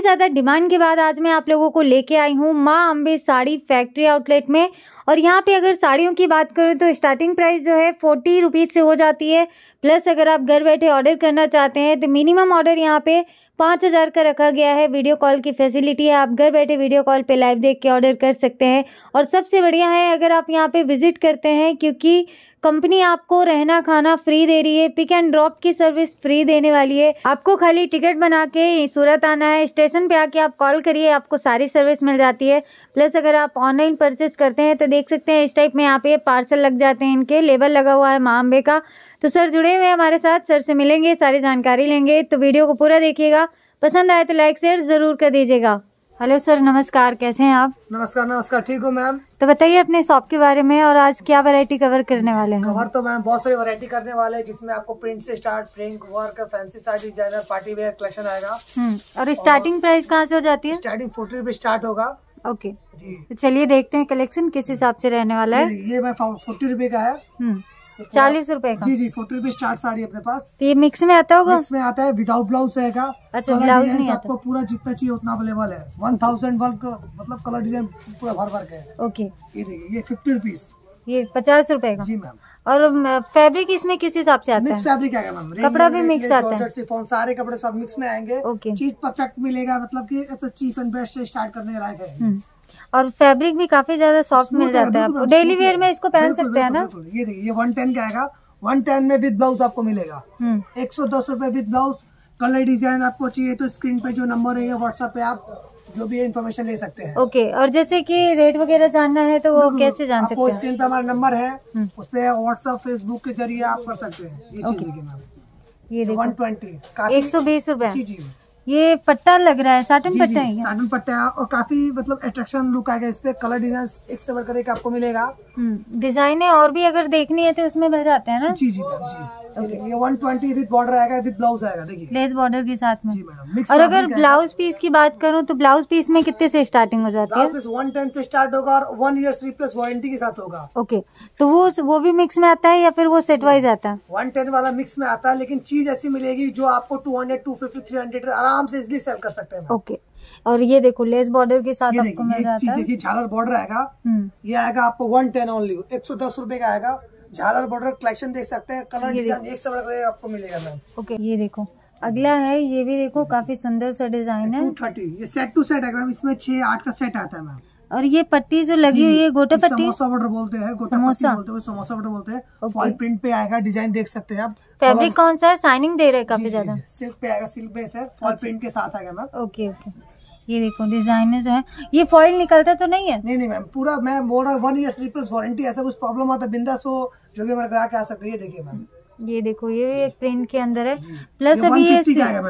काफ़ी ज़्यादा डिमांड के बाद आज मैं आप लोगों को लेके आई हूँ माँ अम्बे साड़ी फैक्ट्री आउटलेट में। और यहाँ पे अगर साड़ियों की बात करें तो स्टार्टिंग प्राइस जो है 40 रुपीज़ से हो जाती है। प्लस अगर आप घर बैठे ऑर्डर करना चाहते हैं तो मिनिमम ऑर्डर यहाँ पे 5000 का रखा गया है। वीडियो कॉल की फैसिलिटी है, आप घर बैठे वीडियो कॉल पे लाइव देख के ऑर्डर कर सकते हैं। और सबसे बढ़िया है अगर आप यहाँ पे विजिट करते हैं, क्योंकि कंपनी आपको रहना खाना फ्री दे रही है, पिक एंड ड्रॉप की सर्विस फ्री देने वाली है। आपको खाली टिकट बना के सूरत आना है, स्टेशन पे आके आप कॉल करिए, आपको सारी सर्विस मिल जाती है। प्लस अगर आप ऑनलाइन परचेस करते हैं तो देख सकते हैं इस टाइप में यहाँ पे पार्सल लग जाते हैं, इनके लेबल लगा हुआ है माँ अम्बे का। तो सर जुड़े हुए हैं हमारे साथ, सर से मिलेंगे, सारी जानकारी लेंगे। तो वीडियो को पूरा देखिएगा, पसंद आए तो लाइक शेयर जरूर कर दीजिएगा। हेलो सर, नमस्कार, कैसे हैं आप? नमस्कार, ठीक हूँ मैम। तो बताइए अपने शॉप के बारे में और आज क्या वैरायटी कवर करने वाले हैं? कवर तो मैम बहुत सारी वैरायटी करने वाले हैं, जिसमें आपको प्रिंट से start print work, fancy sari, designer, party wear collection आएगा। और स्टार्टिंग प्राइस कहाँ से हो जाती है? स्टार्टिंग 40 रुपए स्टार्ट होगा। ओके तो चलिए देखते हैं कलेक्शन किस हिसाब से रहने वाला है। ये मैं 40 रुपए का है। 40 रुपए का? जी 40 रुपए स्टार्ट साड़ी अपने पास। तो ये मिक्स में आता होगा? मिक्स में आता है, विदाउट ब्लाउज रहेगा। अच्छा, ब्लाउज नहीं आता? आपको पूरा जितना चाहिए उतना अवेलेबल है। 1000 वर्क मतलब कलर डिजाइन पूरा भर भर के है। ओके, ये देखिए, ये 50 रुपीज, ये 50 रुपए का? जी मैम। और फैब्रिक इसमें किस हिसाब से आता है? मिक्स फैब्रिक आएगा मैम, कपड़ा भी मिक्स आता है? शिफॉन सारे कपड़े सब मिक्स में आएंगे। ओके, चीज परफेक्ट मिलेगा, मतलब कि चीप एंड बेस्ट से स्टार्ट करने के लायक है। और फैब्रिक भी काफी ज्यादा सॉफ्ट मिल जाता है आपको, डेली वेयर में इसको पहन सकते हैं ना? ये देखिए, ये 110 का आएगा, 110 में विद ब्लाउज आपको मिलेगा। 110 रुपए विद ब्लाउज। कलर डिजाइन आपको चाहिए तो स्क्रीन पे जो नंबर है व्हाट्सएप पे आप जो भी इन्फॉर्मेशन ले सकते हैं। ओके, और जैसे कि रेट वगैरह जानना है तो वो कैसे जान सकते हैं? स्क्रीन पे हमारा नंबर है, उस पे व्हाट्सएप फेसबुक के जरिए आप कर सकते हैं। ये चीज देखिए मैम, ये देखो 120 120 रुपए। जी ये पट्टा लग रहा है, साटन पट्टा है? साटन पट्टा है और काफी मतलब अट्रैक्शन लुक आएगा इस पे। कलर डिजाइन एक से बढ़कर एक आपको मिलेगा। डिजाइन है और भी अगर देखनी है तो उसमें मिल जाते हैं ना? जी मैम, जी। ये 120 विद बॉर्डर आएगा, विद ब्लाउज आएगा, देखिए लेस बॉर्डर के साथ में। जी मैडम। और अगर ब्लाउज पीस की बात करूं तो ब्लाउज पीस में कितने से स्टार्टिंग हो जाती है? 110 से स्टार्ट होगा और 1 ईयर रिप्लेस वारंटी के साथ होगा। ओके, तो वो भी मिक्स में आता है या फिर वो सेट वाइज आता है? 110 वाला मिक्स में आता है, लेकिन चीज ऐसी मिलेगी जो आपको 200, 250, 300 आराम से इजिली सेल कर सकते हैं। ओके, और ये देखो लेस बॉर्डर के साथ आपको मिल जाता है। देखिए झालर बॉर्डर आएगा, ये आएगा आपको 110 ओनली, 110 रुपए का आएगा। झालर बॉर्डर कलेक्शन देख सकते हैं, कलर डिजाइन एक से बढ़कर आपको मिलेगा मैम। ओके, ये देखो अगला है, ये भी देखो काफी सुंदर सा डिजाइन है। 230, ये सेट टू सेट है मैम, इसमें 6-8 का सेट आता है मैम। और ये पट्टी जो लगी हुई है गोटा पट्टी, समोसा बॉर्डर बोलते हैं, गोटा पट्टी बोलते हैं, समोसा बॉर्डर बोलते हैं। फॉल प्रिंट पे आएगा, डिजाइन देख सकते हैं आप। फैब्रिक कौन सा है? शाइनिंग दे रहा है काफी ज्यादा। सिल्क पे आएगा, सिल्क बेस है, फॉल प्रिंट के साथ आएगा मैम। ओके, ये देखो डिजाइन जो है, ये फॉइल निकलता तो नहीं है? नहीं मैम, पूरा मैं बोल रहा हूँ 1 ईयर रिप्लेस वारंटी। ऐसा कुछ प्रॉब्लम आता है बिंदास हो, जो भी हमारे ग्राहक आ सकते हैं। ये देखिए मैम, ये देखो ये एक प्रिंट के अंदर है। प्लस अभी ये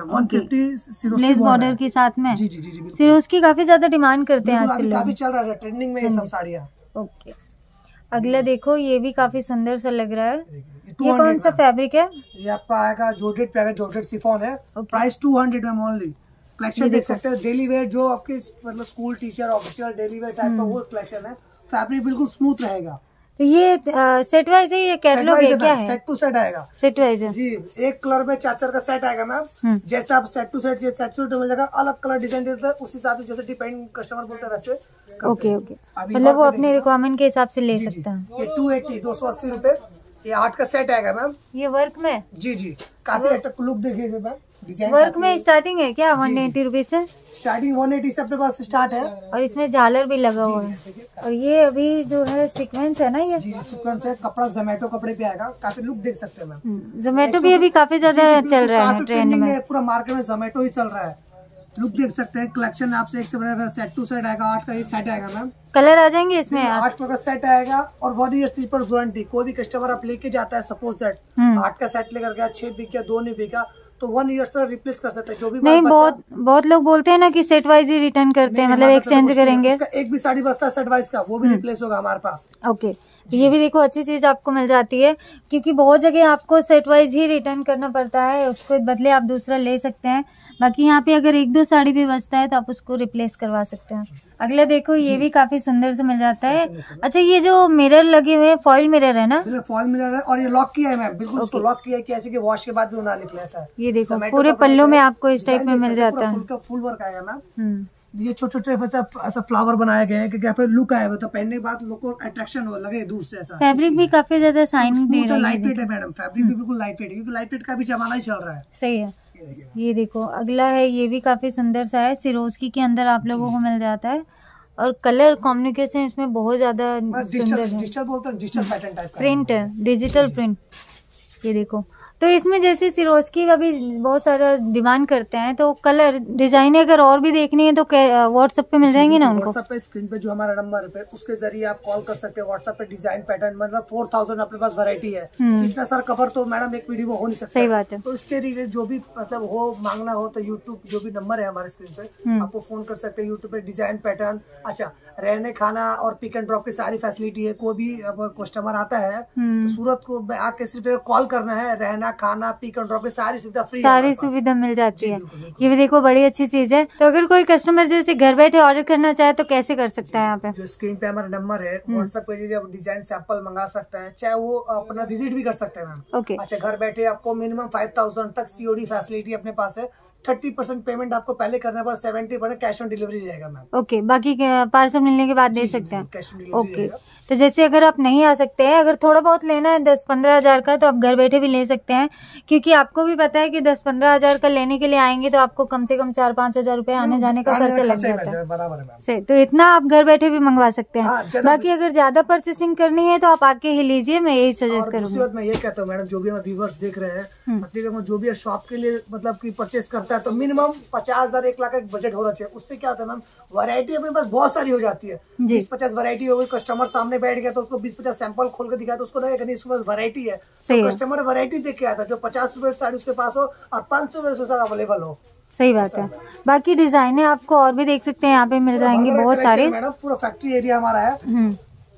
150 लेस बॉर्डर के साथ में। जी सिरोज की काफी ज्यादा डिमांड करते हैं आजकल, काफी चल रहा है ट्रेंडिंग में ये सब साड़ियाँ। ओके, अगला देखो ये भी काफी सुंदर सा लग रहा है। ये कौन सा फैब्रिक है? ये आपका आएगा जॉर्जेट पे आएगा, जॉर्जेट शिफॉन है। Price 200 ma'am only. कलेक्शन देख सकते हैं, डेली वेयर जो आपके मतलब school teacher official daily wear type का वो कलेक्शन है। फैब्रिक बिल्कुल स्मूथ रहेगा। तो ये सेट वाइज है, ये कैटलॉग है क्या है? सेट टू सेट आएगा। सेट वाइज है जी, एक कलर में 4 का सेट आएगा मैम। जैसे आप सेट टू सेट मिल जाएगा, अलग कलर डिजाइन देते हैं उस हिसाब से, जैसे डिपेंड कस्टमर बोलते हैं वैसे। ओके, मतलब वो अपने रिक्वायरमेंट के हिसाब से ले सकता है। ये 280 रुपए, ये 8 का सेट आएगा मैम। ये वर्क में? जी काफी अट्रैक्टिव लुक देखिएगा मैम। डिजाइन वर्क में स्टार्टिंग है क्या 180 रुपीज से? स्टार्टिंग 180 से अपने पास स्टार्ट है। और इसमें झालर भी लगा हुआ है। और ये अभी जो है सीक्वेंस है ना, ये सीक्वेंस है। कपड़ा जोमेटो कपड़े पे आएगा, काफी लुक देख सकते हैं मैम। जोमेटो भी अभी काफी ज्यादा चल रहा है ट्रेंड में, पूरा मार्केट में जोमेटो ही चल रहा है। लुक देख सकते हैं, कलेक्शन आपसे एक से बढ़कर सेट टू सेट आएगा। 8 का ये सेट आएगा मैम। कलर आ जाएंगे इसमें? 8 का सेट आएगा और 1 ईयर रिप्लेस वारंटी। कोई भी कस्टमर आप लेके जाता है, सपोज दैट 8 का सेट लेकर गया, 6 बिक गया, 2 नहीं बिका, तो 1 ईयर से रिप्लेस कर सकते हैं। जो भी नहीं, बहुत लोग बोलते हैं ना कि सेट वाइज ही रिटर्न करते हैं, मतलब एक्सचेंज करेंगे। एक भी साड़ी बचता है सेट वाइज का, वो भी रिप्लेस होगा हमारे पास। ओके, तो ये भी देखो अच्छी चीज आपको मिल जाती है, क्योंकि बहुत जगह आपको सेट वाइज ही रिटर्न करना पड़ता है, उसके बदले आप दूसरा ले सकते हैं। बाकी यहाँ पे अगर एक दो साड़ी भी बचता है तो आप उसको रिप्लेस करवा सकते हैं। अगला देखो, ये भी काफी सुंदर से मिल जाता है। अच्छा, ये जो मिरर लगे हुए हैं फॉइल मिरर है ना? फॉइल मिरर है और ये लॉक किया है मैम, बिल्कुल उसको लॉक किया है कि ऐसे कि वॉश के बाद भी ना निकले ऐसा है। ये देखो पूरे पल्लोू में आपको इस टाइप में मिल जाता है। फुल वर्क आएगा मैम। ये छोटे छोटे मतलब ऐसा फ्लावर बनाया गया है कि क्या लुक आया, मतलब पहनने के बाद लोग को अट्रैक्शन हो लगे दूर से ऐसा। फैब्रिक भी काफी ज्यादा शाइनिंग दे रहा है। लाइट वेट है मैडम, फैब्रिक भी बिल्कुल लाइट वेट है क्योंकि लाइट वेट का भी जमाना ही चल रहा है। सही है। ये देखो अगला है, ये भी काफी सुंदर सा है, सिरोस्की के अंदर आप लोगों को मिल जाता है और कलर कॉम्युनिकेशन इसमें बहुत ज्यादा सुंदर है। डिजिटल बोलते हैं, डिजिटल पैटर्न टाइप का प्रिंट है, डिजिटल प्रिंट। ये देखो, तो इसमें जैसे सिरोस्की का भी बहुत सारा डिमांड करते हैं, तो कलर डिजाइन अगर और भी देखनी है तो व्हाट्सएप पे मिल जाएंगे ना उनको? व्हाट्सएप पे स्क्रीन पे जो हमारा नंबर है उसके जरिए आप कॉल कर सकते हैं। व्हाट्सएप पे डिजाइन पैटर्न मतलब 4000 अपने पास वैरायटी है। इतना सारा कवर तो मैडम एक वीडियो में हो नहीं सकता। सही बात है। तो इसके रिलेटेड जो भी मतलब हो मांगना हो तो यूट्यूब जो भी नंबर है हमारे स्क्रीन पे आपको फोन कर सकते हैं। यूट्यूब पे डिजाइन पैटर्न, अच्छा रहने खाना और पिक एंड ड्रॉप की सारी फैसिलिटी है। कोई भी कस्टमर आता है तो सूरत को आके सिर्फ कॉल करना है, रहना खाना पिक एंड ड्रॉप की सारी सुविधा फ्री, सारी सुविधा मिल जाती है। ये भी देखो बड़ी अच्छी चीज है। तो अगर कोई कस्टमर जैसे घर बैठे ऑर्डर करना चाहे तो कैसे कर सकता है? यहाँ पे जो स्क्रीन पे हमारा नंबर है, व्हाट्सएप पे डिजाइन सैंपल मंगा सकता है, चाहे वो अपना विजिट भी कर सकते हैं मैम। ओके। अच्छा, घर बैठे आपको मिनिमम 5000 तक सीओडी फैसिलिटी अपने पास है। 30% पेमेंट आपको पहले करने पर 70% कैश ऑन डिलीवरी रहेगा मैम। ओके, बाकी पार्सल मिलने के बाद दे सकते हैं। Cash on delivery okay. तो जैसे अगर आप नहीं आ सकते हैं, अगर थोड़ा बहुत लेना है 10-15 हज़ार का, तो आप घर बैठे भी ले सकते हैं, क्योंकि आपको भी पता है कि 10-15 हज़ार का लेने के लिए आएंगे तो आपको कम से कम 4-5 हज़ार रुपए आने जाने का खर्चा लग जाता है। बराबर है सही, तो इतना आप घर बैठे भी मंगवा सकते हैं। बाकी अगर ज्यादा परचेसिंग करनी है तो आप आके ही लीजिए, मैं यही सजेस्ट करूँगी। बात मैं ये कहता हूँ मैडम, जो भी हमारे व्यूअर्स देख रहे हैं, जो भी शॉप के लिए मतलब की परचेस करता है तो मिनिमम 50,000 1 लाख का बजट होना चाहिए। उससे क्या होता है मैम, वैरायटी अपने पास बहुत सारी हो जाती है। 20-50 वैरायटी हो गई, कस्टमर सामने बैठ गया तो उसको 20-50 सैंपल खोल के दिखाया तो उसको लगेगा नहीं इसके पास वैरायटी है। तो कस्टमर वैरायटी देख के आता है, जो 50 रुपए साड़ी उसके पास हो और 500 रुपए अवेलेबल हो। सही बात है। बाकी डिजाइने आपको और भी देख सकते हैं, यहाँ पे मिल जाएंगे बहुत सारे। मैडम पूरा फैक्ट्री एरिया हमारा है।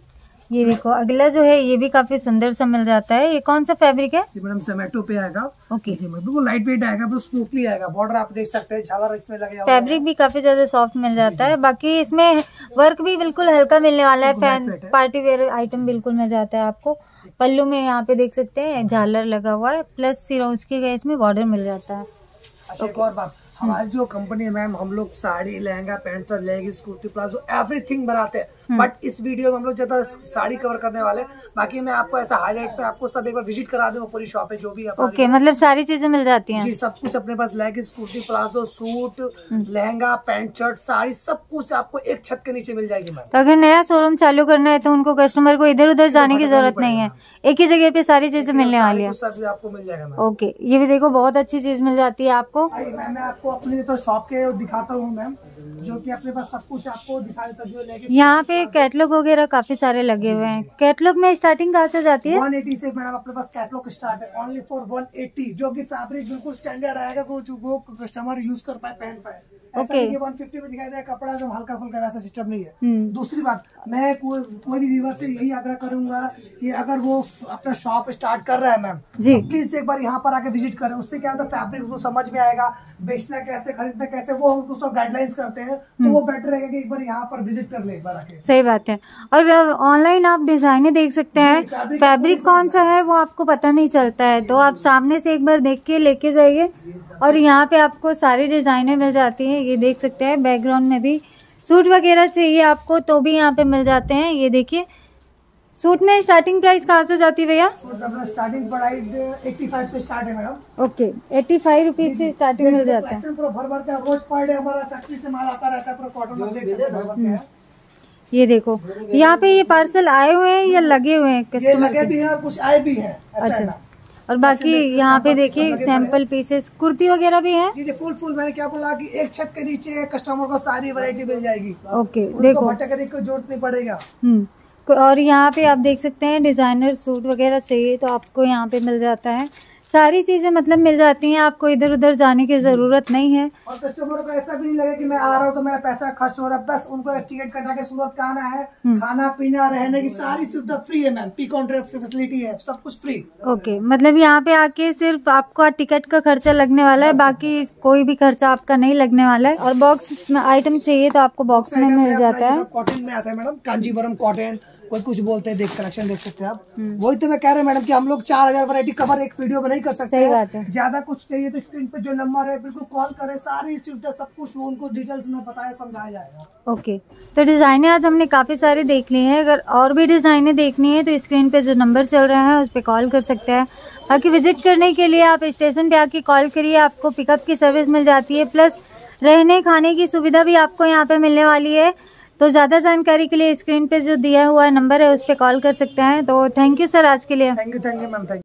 ये देखो अगला जो है, ये भी काफी सुंदर सा मिल जाता है। ये कौन सा फैब्रिक है? ये मैडम जोमेटो पे आएगा। ओके। बिल्कुल लाइट वेट आएगा, बिल्कुल स्मूथली आएगा। बॉर्डर आप देख सकते हैं, झालर इसमें लगे हुए हैं। फैब्रिक भी काफी ज्यादा सॉफ्ट मिल जाता है। बाकी इसमें वर्क भी बिल्कुल हल्का मिलने वाला है। पार्टी वेयर आइटम बिल्कुल मिल जाता है आपको। पल्लू में यहाँ पे देख सकते हैं झालर लगा हुआ है, प्लस सिरोस्की का इसमें बॉर्डर मिल जाता है। अच्छा, एक और बात, हमारी जो कंपनी है मैम, हम लोग sari, lehenga, pant, leggings, kurti, palazzo everything बनाते हैं। बट इस वीडियो में हम लोग ज्यादा साड़ी कवर करने वाले। बाकी मैं आपको ऐसा हाईलाइट पे आपको सब एक बार विजिट करा दूंगा पूरी शॉप है जो भी। ओके, मतलब सारी चीजें मिल जाती हैं? जी, सब कुछ अपने पास, leggings, kurti, palazzo, suit, lehenga, pant, shirt, sari, सब कुछ आपको एक छत के नीचे मिल जाएगी मैम। तो अगर नया शोरूम चालू करना है तो उनको कस्टमर को इधर उधर जाने की जरूरत नहीं है, एक ही जगह पे सारी चीजें मिलने वाली है। सब आपको मिल जाएगा मैम। ओके, ये भी देखो बहुत अच्छी चीज मिल जाती है आपको। मैं आपको अपनी तो शॉप के दिखाता हूँ मैम, जो कि अपने पास सब कुछ आपको दिखा देता हूँ। यहाँ पे कैटलॉग वगैरह काफी सारे लगे हुए हैं। कैटलॉग में स्टार्टिंग कहाँ से जाती है? 180 से मैडम अपने पास कैटलॉग स्टार्ट है, ओनली फॉर 180, जो कि फैब्रिक बिल्कुल स्टैंडर्ड आएगा, वो कस्टमर यूज कर पाए, पहन पाए। ऐसा नहीं कि 150 में दिखाई दे कपड़ा जो हल्का फुल्का, वैसा सिस्टम नहीं है। दूसरी बात, मैं कोई भी व्यूअर से यही आग्रह करूंगा कि अगर वो अपना शॉप स्टार्ट कर रहा है मैम, जी प्लीज एक बार यहाँ पर आके विजिट करें। उससे क्या होता है, फैब्रिक उसको समझ में आएगा, बेचना कैसे, खरीदना कैसे, वो हम उसको गाइडलाइंस करते हैं। तो वो बेटर रहेगा कि एक बार यहाँ पर विजिट कर ले एक बार आके। सही बात है। और ऑनलाइन आप डिजाइने देख सकते हैं, फैब्रिक कौन सा है वो आपको पता नहीं चलता है, तो आप सामने से एक बार देख के लेके जाइए। और यहाँ पे आपको सारी डिजाइनें मिल जाती हैं, ये देख सकते हैं। बैकग्राउंड में भी सूट वगैरह चाहिए आपको तो भी यहाँ पे मिल जाते हैं। ये देखिए, सूट में स्टार्टिंग प्राइस कहाँ से जाती है भैया? स्टार्टिंग प्राइस 85 से स्टार्ट है मैडम। ओके, 85 रुपीज से स्टार्टिंग मिल जाता है। पूरा भर भर का रोज पर डे हमारा फैक्ट्री से माल आता रहता है, पूरा कॉटन देख सकते हैं। ये देखो, यहाँ पे ये पार्सल आए हुए हैं या लगे हुए हैं? ये लगे भी हैं और कुछ आए भी हैं। अच्छा, और बाकी यहाँ पे देखिए सैंपल पीसेस, कुर्ती वगैरह भी है। जी फुल मैंने क्या बोला कि एक छत के नीचे कस्टमर को सारी वैरायटी मिल जाएगी। ओके, देखो भटकने की जरूरत नहीं पड़ेगा। और यहाँ पे आप देख सकते हैं डिजाइनर सूट वगैरह चाहिए तो आपको यहाँ पे मिल जाता है। सारी चीजें मतलब मिल जाती हैं, आपको इधर उधर जाने की जरूरत नहीं है। और कस्टमरों को ऐसा भी नहीं लगे कि मैं आ रहा हूँ तो मेरा पैसा खर्च हो रहा है, बस उनको टिकट कटा के सूरत का आना है, खाना पीना रहने की सारी सुविधा फ्री है मैम, पी काउंटर फैसिलिटी है, सब कुछ फ्री। ओके, मतलब यहाँ पे आके सिर्फ आपको टिकट का खर्चा लगने वाला है, बाकी कोई भी खर्चा आपका नहीं लगने वाला है। और बॉक्स में आइटम चाहिए तो आपको बॉक्स में मिल जाता है। कॉटन में आता है मैडम, कांजीवरम कॉटन, कोई कुछ बोलते हैं, देख कलेक्शन देख सकते हैं आप। वही तो मैं कह रहा हूँ मैडम कि हम लोग 4000 वैरायटी कवर एक वीडियो में नहीं कर सकते। सही बात है। ज्यादा कुछ चाहिए तो स्क्रीन पे जो नंबर है बिल्कुल कॉल करें, सारी सुविधा सब कुछ वो उनको डिटेल्स में बताया समझाया जाएगा। ओके, तो डिजाइने आज हमने काफी सारी देख ली हैं। अगर और भी डिजाइने देखनी है तो स्क्रीन पे जो नंबर चल रहा है उस पर कॉल कर सकते हैं। बाकी विजिट करने के लिए आप स्टेशन पे आके कॉल करिए, आपको पिकअप की सर्विस मिल जाती है, प्लस रहने खाने की सुविधा भी आपको यहाँ पे मिलने वाली है। तो ज़्यादा जानकारी के लिए स्क्रीन पे जो दिया हुआ नंबर है उस पर कॉल कर सकते हैं। तो थैंक यू सर आज के लिए। Thank you ma'am, thank you.